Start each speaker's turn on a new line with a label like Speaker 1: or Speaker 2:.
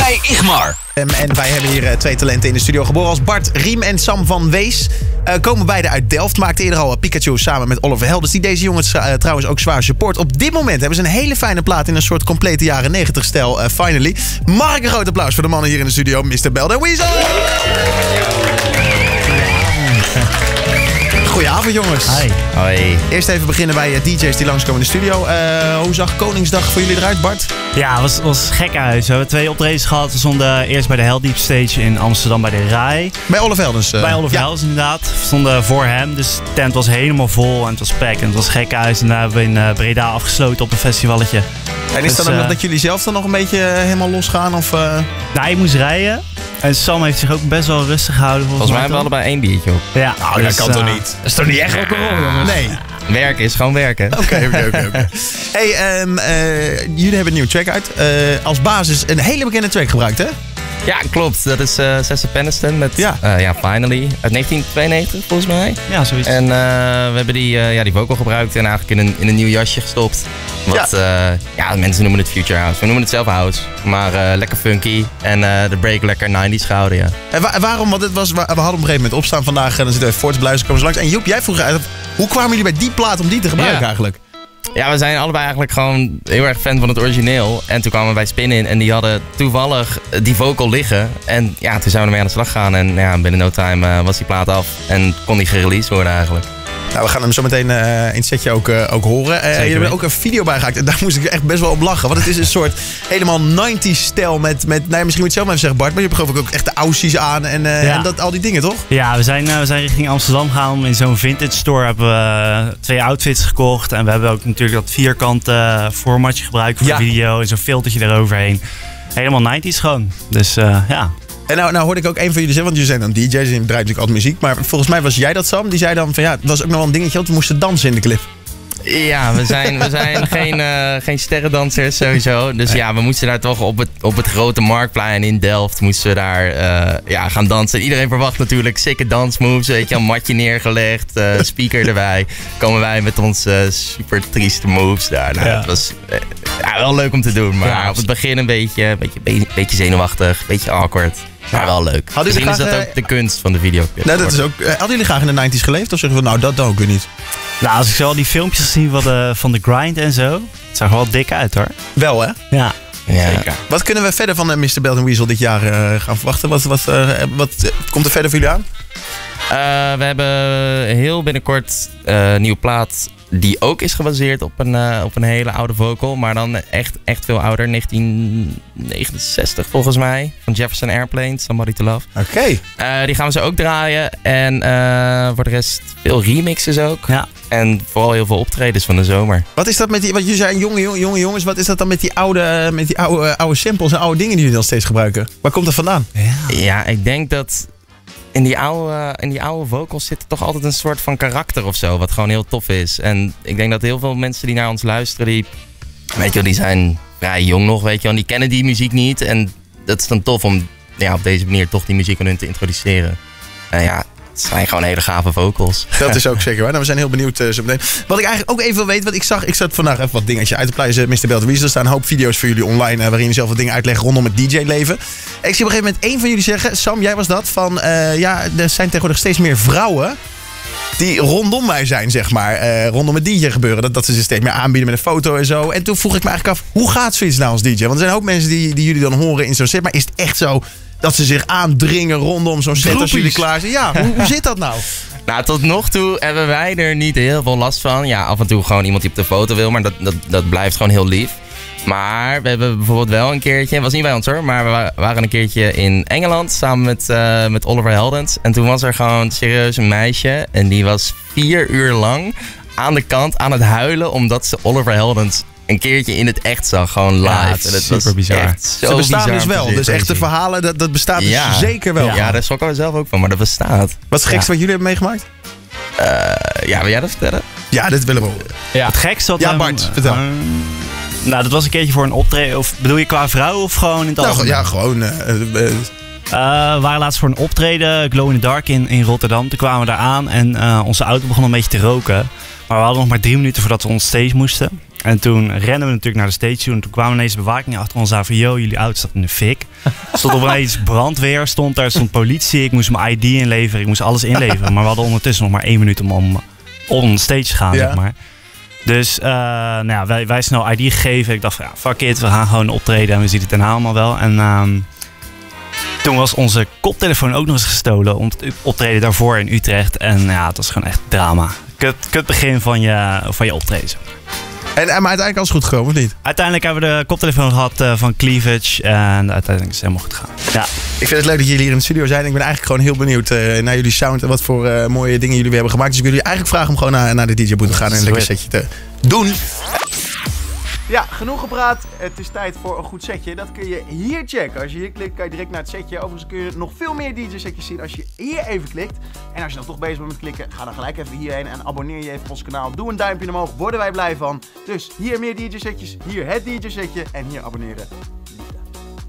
Speaker 1: bij Igmar.
Speaker 2: En wij hebben hier twee talenten in de studio geboren als Bart Riem en Sam van Wees. Komen beide uit Delft. Maakte eerder al Pikachu samen met Oliver Heldens. Die deze jongens trouwens ook zwaar support. Op dit moment hebben ze een hele fijne plaat in een soort complete jaren 90 stijl. Finally. Mag ik een groot applaus voor de mannen hier in de studio. Mr. Belt en Weasel. Goedenavond jongens.
Speaker 3: Hi.
Speaker 4: Hoi.
Speaker 2: Eerst even beginnen bij DJ's die langskomen in de studio. Hoe zag Koningsdag voor jullie eruit, Bart?
Speaker 3: Ja, het was gekkenhuis. We hebben 2 optredens gehad. We stonden eerst bij de Hell Deep Stage in Amsterdam bij de RAI.
Speaker 2: Bij Oliver Heldens.
Speaker 3: Bij Oliver Heldens inderdaad. We stonden voor hem, dus de tent was helemaal vol en het was packed en het was gekkenhuis. En daar hebben we in Breda afgesloten op een festivalletje.
Speaker 2: En is dat dan ook dat jullie zelf dan nog een beetje helemaal losgaan? Of,
Speaker 3: Nou, ik moest rijden. En Sam heeft zich ook best wel rustig gehouden.
Speaker 4: Volgens mij hebben we allebei 1 biertje op.
Speaker 3: Ja,
Speaker 2: nou, dat kan toch niet?
Speaker 4: Dat is toch niet echt rock'n'roll, jongens?
Speaker 2: Nee.
Speaker 4: Werken is gewoon werken.
Speaker 2: Oké. Hey, jullie hebben een nieuwe track uit. Als basis een hele bekende track gebruikt, hè?
Speaker 4: Ja, klopt. Dat is Sessa Peniston met Finally. Uit 1992, volgens mij.
Speaker 3: Ja, zoiets.
Speaker 4: En we hebben die vocal gebruikt en eigenlijk in een nieuw jasje gestopt. Wat, mensen noemen het Future House. We noemen het zelf House. Maar lekker funky. En de break lekker 90s gehouden, ja.
Speaker 2: En waarom? Want we hadden op een gegeven moment opstaan vandaag. En dan zitten we voor te bluizen, komen ze langs. En Joep, jij vroeg uit, hoe kwamen jullie bij die plaat om die te gebruiken eigenlijk?
Speaker 4: Ja, we zijn allebei eigenlijk gewoon heel erg fan van het origineel. En toen kwamen we bij Spin in en die hadden toevallig die vocal liggen. En ja, toen zijn we ermee aan de slag gegaan. En ja, binnen no time was die plaat af en kon die gereleased worden eigenlijk.
Speaker 2: Nou, we gaan hem zo meteen in het setje ook horen. Jullie hebben ook een video bij gemaakt en daar moest ik echt best wel op lachen. Want het is een soort helemaal 90s stijl met misschien moet je het zelf maar even zeggen, Bart. Maar je hebt geloof ik ook echt de Aussies aan en al die dingen, toch?
Speaker 3: Ja, we zijn richting Amsterdam gegaan. In zo'n vintage store hebben we 2 outfits gekocht. En we hebben ook natuurlijk dat vierkante formatje gebruikt voor de video. En zo'n filtertje eroverheen. Helemaal 90s gewoon. Dus ja.
Speaker 2: En nou hoorde ik ook een van jullie zeggen, want jullie zijn dan DJ's en je draait natuurlijk altijd muziek. Maar volgens mij was jij dat, Sam. Die zei dan van het was ook nog wel een dingetje, want we moesten dansen in de clip.
Speaker 4: Ja, we zijn geen sterrendansers sowieso. Dus we moesten daar toch op het grote marktplein in Delft moesten we daar gaan dansen. Iedereen verwacht natuurlijk sikke dansmoves, weet je, een matje neergelegd, speaker erbij. Komen wij met onze super trieste moves daar. Nou, het was wel leuk om te doen, maar op het begin een beetje zenuwachtig, een beetje awkward. Maar wel leuk. Misschien is dat ook de kunst van de video.
Speaker 2: Nou, dat is ook, hadden jullie graag in de 90s geleefd? Of zeggen we, nou, dat ook weer niet?
Speaker 3: Nou, als ik zo al die filmpjes zie van de grind en zo, het zag er wel dik uit, hoor.
Speaker 2: Wel, hè?
Speaker 3: Ja. Zeker. Wat
Speaker 2: kunnen we verder van Mr. Belt en Weasel dit jaar gaan verwachten? Wat komt er verder voor jullie aan?
Speaker 4: We hebben heel binnenkort een nieuwe plaat die ook is gebaseerd op een hele oude vocal. Maar dan echt veel ouder. 1969 volgens mij. Van Jefferson Airplane, Somebody to Love.
Speaker 2: Oké.
Speaker 4: Die gaan we zo ook draaien. En voor de rest veel remixes ook.
Speaker 3: Ja.
Speaker 4: En vooral heel veel optredens van de zomer.
Speaker 2: Wat is dat met die, want jullie zijn jonge jongens. Wat is dat dan met die oude samples en oude dingen die jullie dan steeds gebruiken? Waar komt dat vandaan?
Speaker 4: Ja, ik denk dat in die oude vocals zit toch altijd een soort van karakter of zo. Wat gewoon heel tof is. En ik denk dat heel veel mensen die naar ons luisteren, die zijn vrij jong nog, weet je wel. En die kennen die muziek niet. En dat is dan tof om op deze manier toch die muziek aan hun te introduceren. Het zijn gewoon hele gave vocals.
Speaker 2: Dat is ook zeker waar. Nou, we zijn heel benieuwd zo meteen. Wat ik eigenlijk ook even wil weten, want ik zat vandaag even wat dingetjes uit te pluizen. Mr. Belt en Weasel, er staan een hoop video's voor jullie online waarin je zelf wat dingen uitlegt rondom het DJ-leven. Ik zie op een gegeven moment één van jullie zeggen, Sam, jij was dat, van er zijn tegenwoordig steeds meer vrouwen die rondom mij zijn, zeg maar. Rondom het DJ gebeuren. Dat ze zich steeds meer aanbieden met een foto en zo. En toen vroeg ik me eigenlijk af, hoe gaat zoiets nou als DJ? Want er zijn ook mensen die jullie dan horen in zo'n set. Maar is het echt zo dat ze zich aandringen rondom zo'n set als jullie klaar zijn? Ja, hoe zit dat nou?
Speaker 4: Nou, tot nog toe hebben wij er niet heel veel last van. Ja, af en toe gewoon iemand die op de foto wil, maar dat blijft gewoon heel lief. Maar we hebben bijvoorbeeld wel een keertje, was niet bij ons hoor, maar we waren een keertje in Engeland samen met Oliver Heldens. En toen was er gewoon serieus een meisje en die was 4 uur lang aan de kant aan het huilen omdat ze Oliver Heldens een keertje in het echt zag, gewoon live.
Speaker 3: Ja, het is super bizar.
Speaker 2: Ze bestaan dus wel, dus echte verhalen, dat bestaat dus zeker wel.
Speaker 4: Ja, daar schrokken we zelf ook van, maar dat bestaat.
Speaker 2: Wat is het gekste wat jullie hebben meegemaakt?
Speaker 4: Wil jij dat vertellen?
Speaker 2: Ja, dit willen we horen.
Speaker 3: Ja. Het gekste wat...
Speaker 2: Ja, Bart, vertel.
Speaker 3: Nou, dat was een keertje voor een optreden. Of bedoel je qua vrouw of gewoon in het algemeen?
Speaker 2: Ja, gewoon.
Speaker 3: We waren laatst voor een optreden, Glow in the Dark in Rotterdam. Toen kwamen we daar aan en onze auto begon een beetje te roken. Maar we hadden nog maar 3 minuten voordat we on stage moesten. En toen renden we natuurlijk naar de stage toe. En toen kwamen ineens de bewaking achter ons aan van... Yo, jullie auto staat in de fik. Er stond opeens brandweer, stond politie. Ik moest mijn ID inleveren, ik moest alles inleveren. Maar we hadden ondertussen nog maar 1 minuut om on stage te gaan, zeg maar. Dus wij snel ID gegeven. Ik dacht van, fuck it, we gaan gewoon optreden en we zien het daarna allemaal wel. En toen was onze koptelefoon ook nog eens gestolen om het optreden daarvoor in Utrecht. En het was gewoon echt drama. Kut begin van je optreden.
Speaker 2: Maar uiteindelijk alles goed gekomen, of niet?
Speaker 3: Uiteindelijk hebben we de koptelefoon gehad van Cleavage. En uiteindelijk is het helemaal goed gegaan. Ja.
Speaker 2: Ik vind het leuk dat jullie hier in de studio zijn. Ik ben eigenlijk gewoon heel benieuwd naar jullie sound en wat voor mooie dingen jullie weer hebben gemaakt. Dus ik wil jullie eigenlijk vragen om gewoon naar de DJ-boot te gaan en een lekker setje te doen. Ja, genoeg gepraat. Het is tijd voor een goed setje. Dat kun je hier checken. Als je hier klikt, kan je direct naar het setje. Overigens kun je nog veel meer DJ-setjes zien als je hier even klikt. En als je dan toch bezig bent met klikken, ga dan gelijk even hierheen en abonneer je even op ons kanaal. Doe een duimpje omhoog, worden wij blij van. Dus hier meer DJ-setjes, hier het DJ-setje en hier abonneren.